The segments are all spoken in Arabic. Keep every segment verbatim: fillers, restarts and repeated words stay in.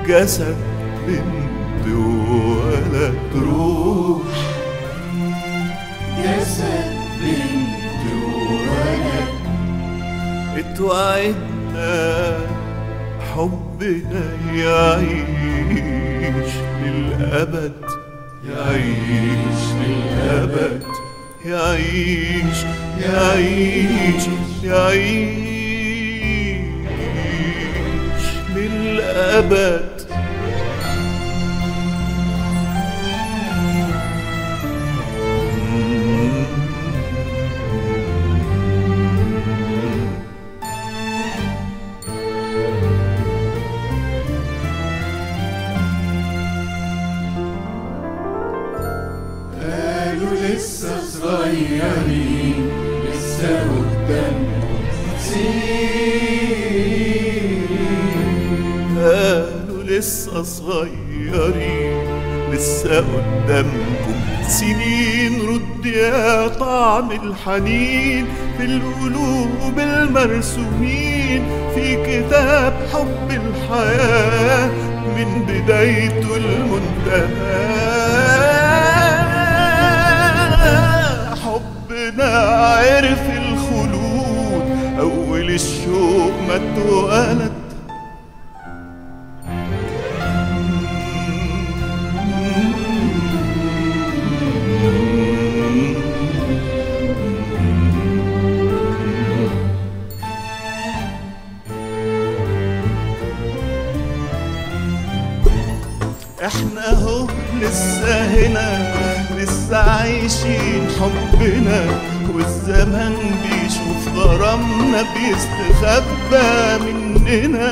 جسد بنت وولد روح، جسد بنت وولد. اتوعدنا حبنا يعيش للأبد، يعيش للأبد، يعيش يعيش يعيش للأبد. لسه صغيرين لسه قدامكم سنين، قالوا لسه صغيرين لسه قدامكم سنين. رد يا طعم الحنين في القلوب المرسومين في كتاب حب الحياة من بدايته المنتهى. حبنا عرف الخلود أول الشوق ما اتولد. احنا اهو لسه هنا لسه عايشين حبنا، والزمن بيشوف غرامنا بيستخبى مننا.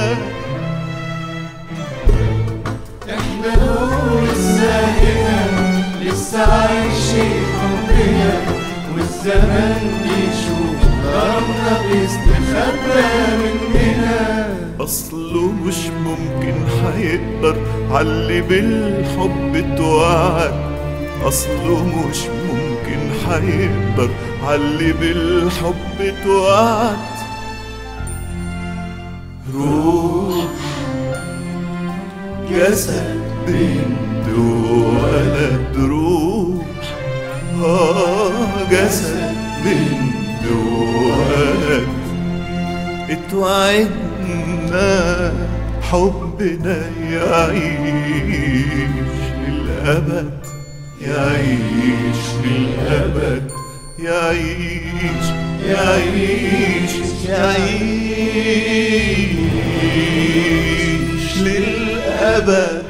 احنا اهو لسه هنا لسه عايشين حبنا، والزمن بيشوف غرامنا بيستخبى مننا. أصله مش ممكن هيقدر عاللي بالحب اتوعد، أصله مش ممكن هيقدر عاللي بالحب اتوعد. روح، جسد بنت وولد روح، آه جسد بنت وولد. اتوعدنا حبنا يعيش للأبد، يعيش للأبد، يعيش يعيش يعيش للأبد.